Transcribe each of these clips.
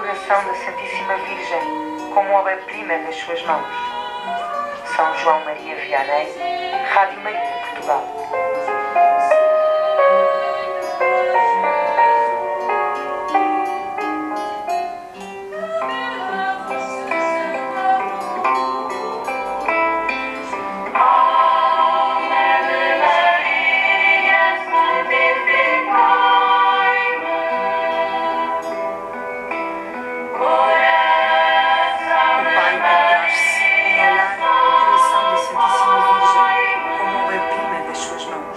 coração da Santíssima Virgem como obra-prima das suas mãos. São João Maria Vianney, Rádio Maria, Portugal. Mãos.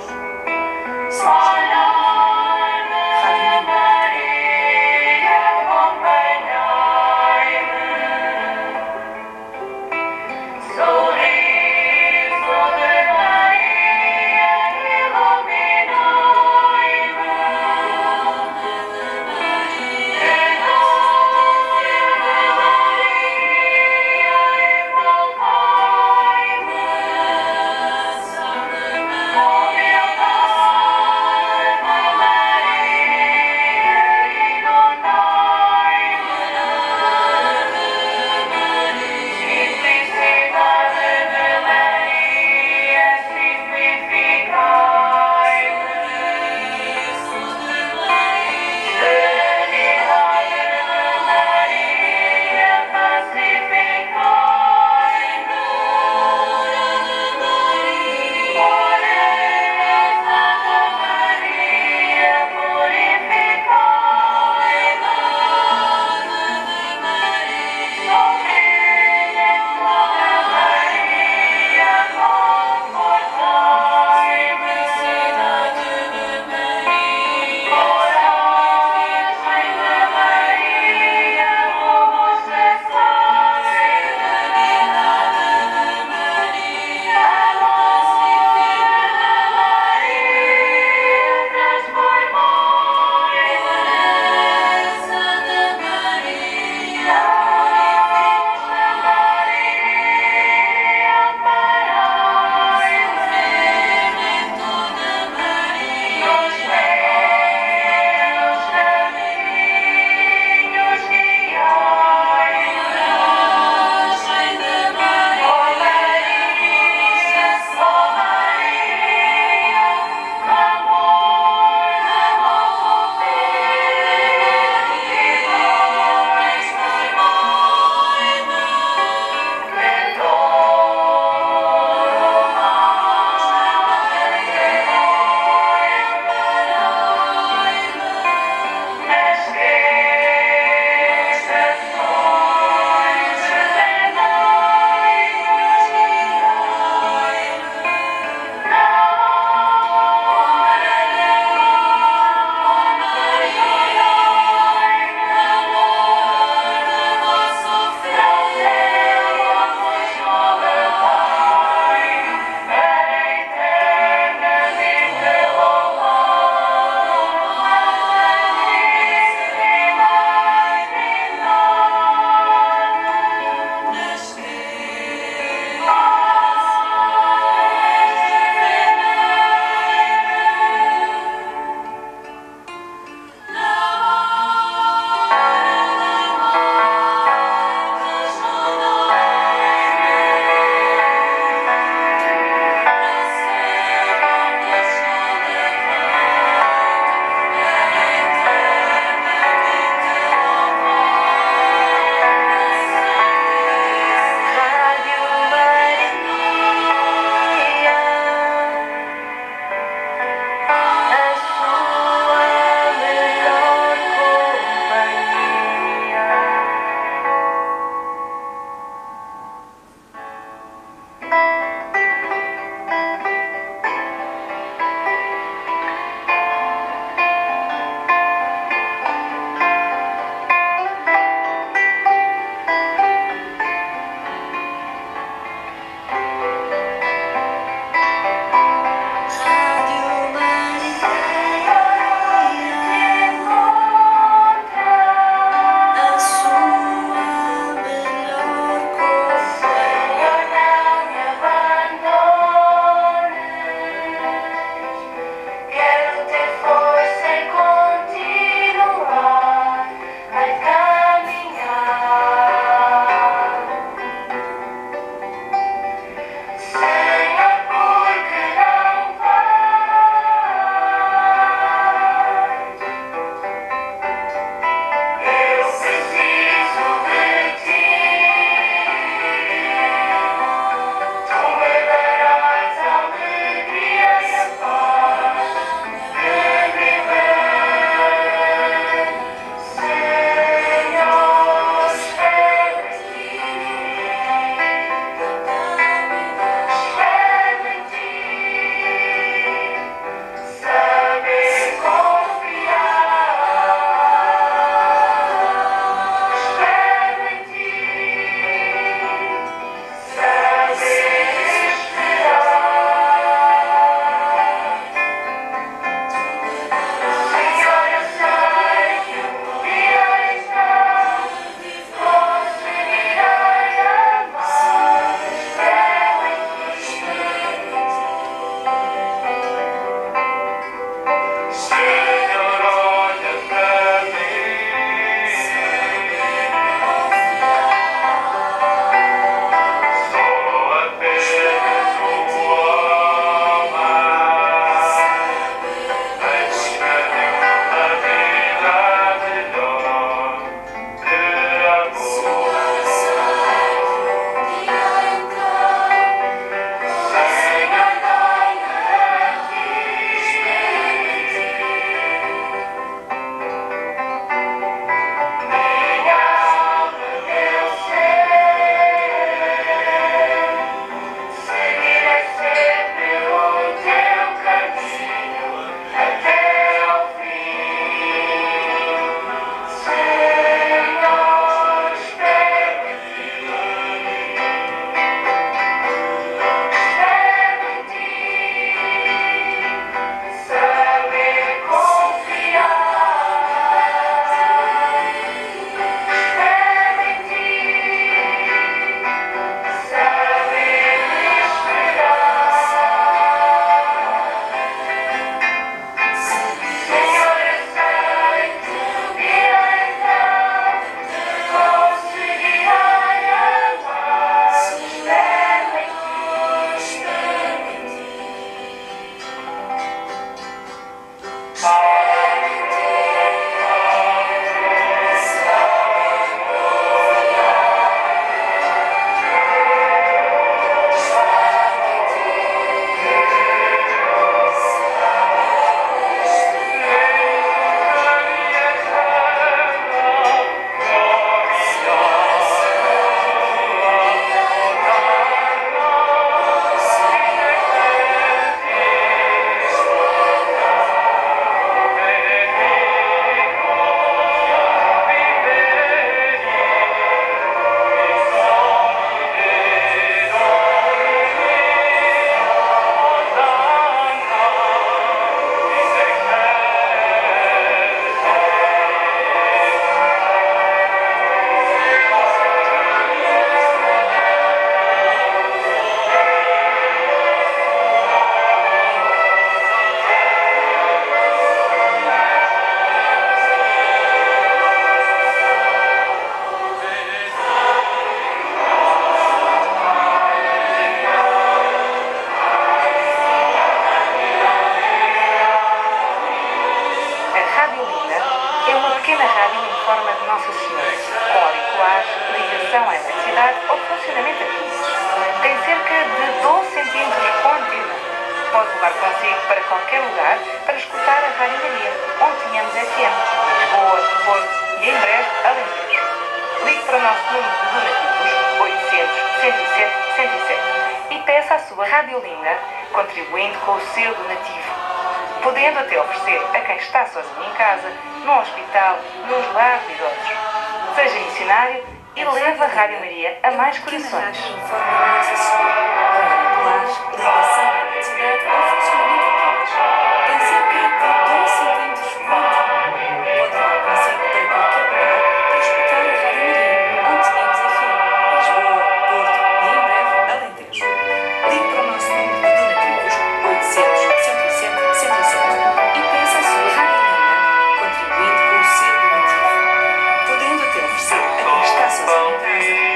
ligação à eletricidade ou funcionamento a pilhas. Tem cerca de 12 centímetros com antena. Pode levar consigo para qualquer lugar para escutar a Rádio Maria, onde tínhamos FM, Lisboa, Porto e em breve Alentejo. Ligue para o nosso número de donativos 800 107 107 e peça a sua radiolinha, contribuindo com o seu donativo, podendo até oferecer a quem está sozinho em casa, no hospital, nos lares de idosos. Seja missionário e leve a Rádio Maria a mais corações.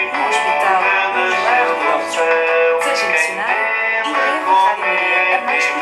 Seja missionário e leve a Rádio Maria a mais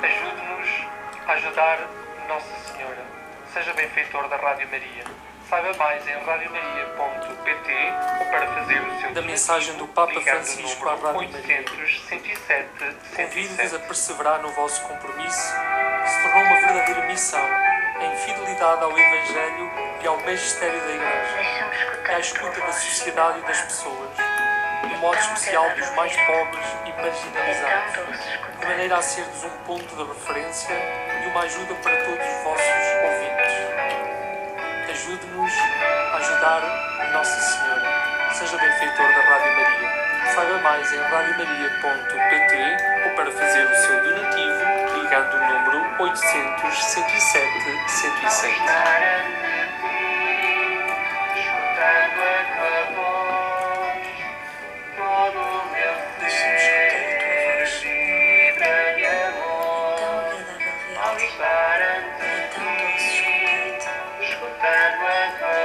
Ajude-nos a ajudar Nossa Senhora. Seja benfeitor da Rádio Maria. Saiba mais em radiomaria.pt ou para fazer o seu Da mensagem do Papa Francisco à Rádio Maria. 800 107 Convido-vos 107. a perseverar no vosso compromisso, que se tornou uma verdadeira missão, em fidelidade ao Evangelho e ao magistério da Igreja, e à escuta da sociedade e das pessoas, de modo especial dos mais pobres e marginalizados, de maneira a serdes um ponto de referência e uma ajuda para todos os vossos ouvintes. Ajude-nos a ajudar Nossa Senhora. Seja benfeitor da Rádio Maria. Saiba mais em radiomaria.pt ou para fazer o seu donativo ligando o número 800 107 107. Deixa-me escutar a tua voz. É tão agradável ver-te. É tão doce escutar-te.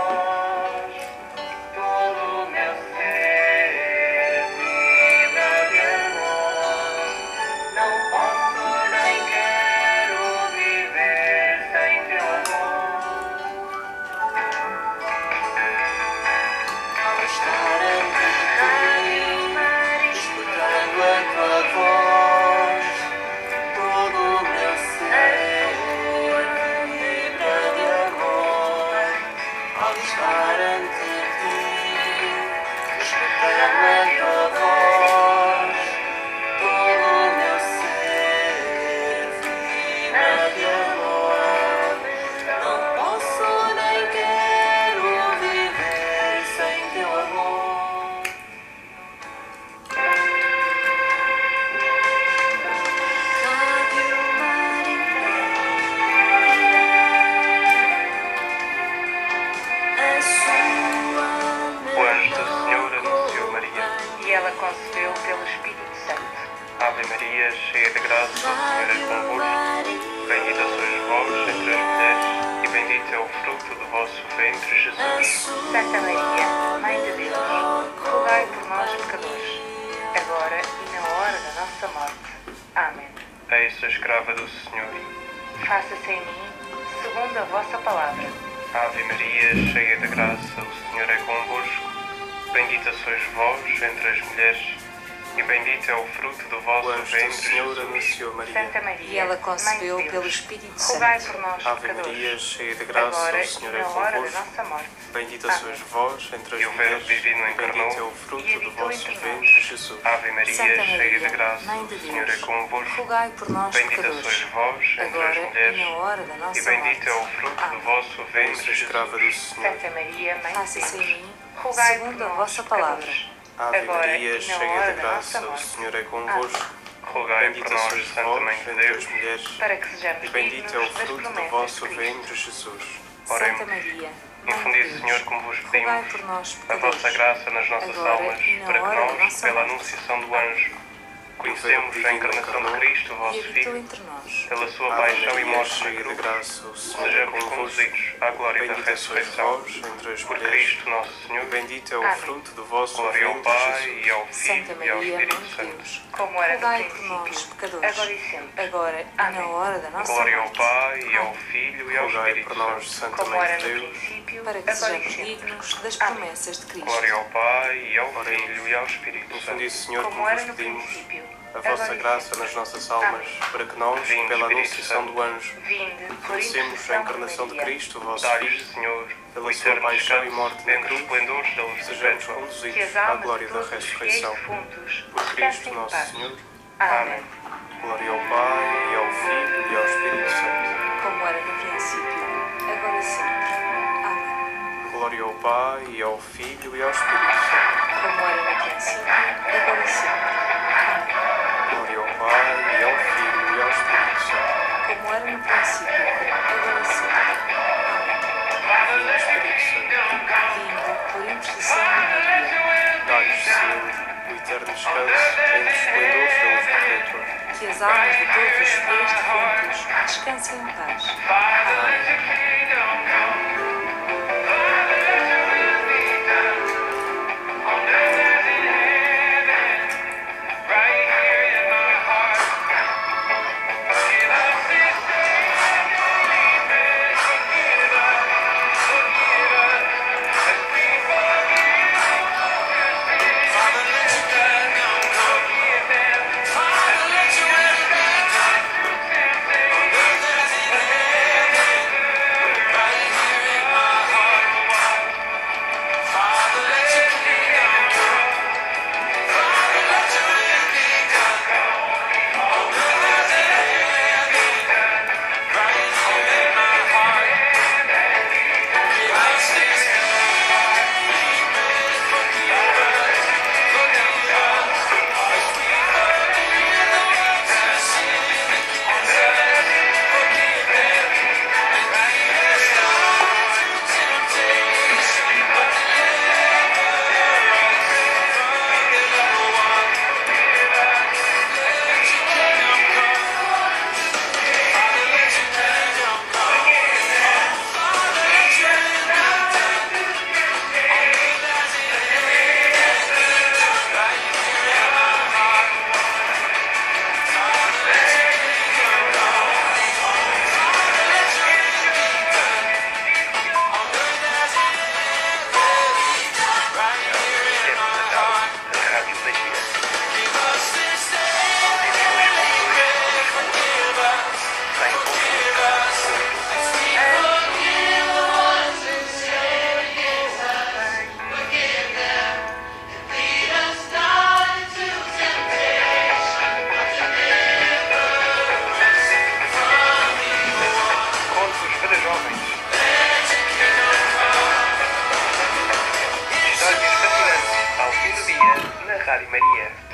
concebeu pelo Espírito Santo. Ave Maria, cheia de graça, o Senhor é convosco. Bendita sois vós entre as mulheres, e bendito é o fruto do vosso ventre, Jesus. Santa Maria, Mãe de Deus, rogai por nós, pecadores, agora e na hora da nossa morte. Amém. Eis a escrava do Senhor. Faça-se em mim, segundo a vossa palavra. Ave Maria, cheia de graça, o Senhor é convosco. Bendita sois vós entre as mulheres, e bendito é o fruto do vosso ventre, Senhor, Jesus. anunciou Maria. Santa Maria, E ela concebeu Mãe de pelo Deus, Espírito rogai Santo. por nós, Ave pecadores, Maria, cheia de graça, agora o e Senhor é na hora da convosco. nossa morte. Bendita Amém. sois vós entre as E o Verbo mulheres, divino e bendito é o encarnou, fruto e do habitou vosso entre nós. ventre, Jesus. Ave Maria, Santa cheia de Maria, graça, Mãe de o Senhor é Deus, convosco. rogai por nós, Bendita sois pecadores, vós entre as agora e mulheres, na hora da e nossa bendito é o morte. fruto do Amém. vosso Eis ventre, a escrava do Jesus. Senhor. Santa Maria, Mãe de Faça-se em Deus, mim, rogai por segundo a nós, vossa palavra. pecadores, Ave agora Maria, e na cheia hora de da nossa graça, o morte. Senhor é convosco. Rogai por Bendita nós, sois Santa vós Mãe de entre Deus, as mulheres, para que sejamos e bendito é o dignos das fruto do promessas vosso de Cristo. ventre, Jesus. Oremos. Santa Maria, Mãe Infundi, de Senhor, Deus, como vos rogai pedimos, por nós, a pecadores, vossa graça nas nossas agora almas, e na para que hora da nós, nossa pela morte. anunciação do anjo, conhecemos a encarnação de Cristo, e vosso habitou Filho, entre nós. pela sua Ave paixão e Maria, morte na cheia de cruz, graça, o Senhor é sejamos convosco. conduzidos à glória da Bendita sois ressurreição. vós entre as Por mulheres, Cristo nosso Senhor, e bendito é o Amém. fruto do vosso glória ao ventre, Pai, Jesus. e ao Santa Filho, e ao Maria, Mãe Espírito de Santo. Deus, Como era no rogai por nós, princípio, pecadores, agora e sempre. agora e Amém. na hora da nossa Glória ao morte. Pai, e ao Amém. Filho, e ao Rogai Espírito por nós, Santo. Santa Como Mãe era de no Deus, princípio, Para que agora e sejamos sempre. dignos das Amém. promessas de Cristo. Glória ao Pai, e ao Oremos. Filho, e ao Espírito infundi, Santo. Senhor, Como como era vos no pedimos, princípio, a agora vossa e graça sempre. nas nossas almas, Amém. para que nós, Vinde, pela Espírito anunciação Santo. do anjo, Vinde, por conhecemos a intercessão de encarnação de Maria. Cristo, vosso Dá-lhes, Filho, Senhor, pela o sua eterno paixão e descanso morte na entre os cruz, esplendores da luz sejamos perpétua. Que conduzidos as à almas glória de da todos os fiéis ressurreição. defuntos Por descansem Cristo em nosso paz. Senhor. Amém. Glória ao Pai, e ao Filho, e ao Espírito Santo. Como era no princípio, agora e sempre. Amém. Glória ao Pai, e ao Filho, e ao Espírito Santo. Como era no princípio, agora e sempre. Amém. Glória ao Pai, e ao Filho, e ao Espírito Santo. Como era no princípio, agora e sempre. Amém. E ao Espírito Santo. Vindo por intercessão de Maria, Dá-lhes, Senhor, o eterno descanso entre os esplendores da luz perpétua. que as almas de todos os fiéis defuntos descansem em paz. Amém. Rádio Maria.